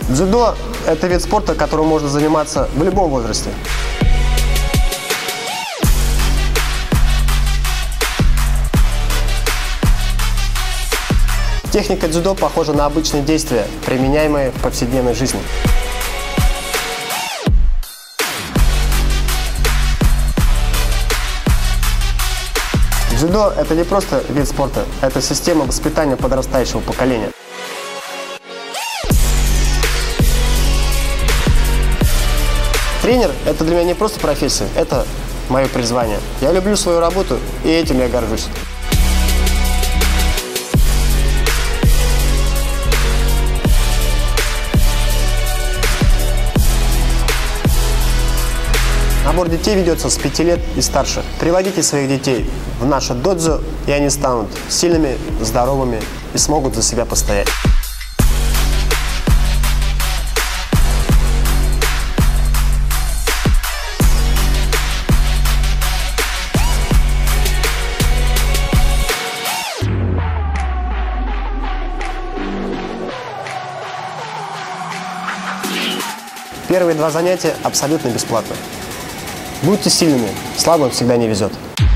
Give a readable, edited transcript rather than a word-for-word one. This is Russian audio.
Дзюдо – это вид спорта, которым можно заниматься в любом возрасте. Техника дзюдо похожа на обычные действия, применяемые в повседневной жизни. Дзюдо – это не просто вид спорта, это система воспитания подрастающего поколения. Тренер – это для меня не просто профессия, это мое призвание. Я люблю свою работу, и этим я горжусь. Набор детей ведется с 5 лет и старше. Приводите своих детей в наше додзо, и они станут сильными, здоровыми и смогут за себя постоять. Первые 2 занятия абсолютно бесплатно. Будьте сильными, слабым всегда не везет.